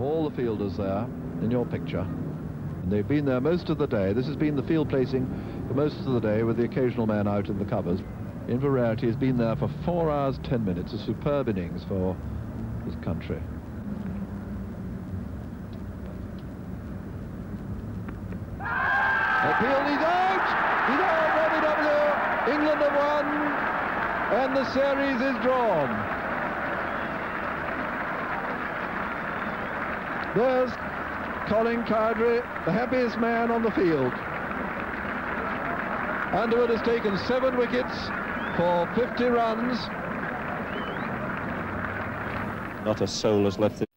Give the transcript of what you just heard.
all the fielders there in your picture. And they've been there most of the day. This has been the field placing for most of the day, with the occasional man out in the covers. INVERARITY has been there for 4 hours 10 minutes, a superb innings for his country. Appeal, he's out! He's out, Robbie W. England have won, and the series is drawn. There's Colin Cowdrey, the happiest man on the field. Underwood has taken 7 wickets for 50 runs. Not a soul has left it.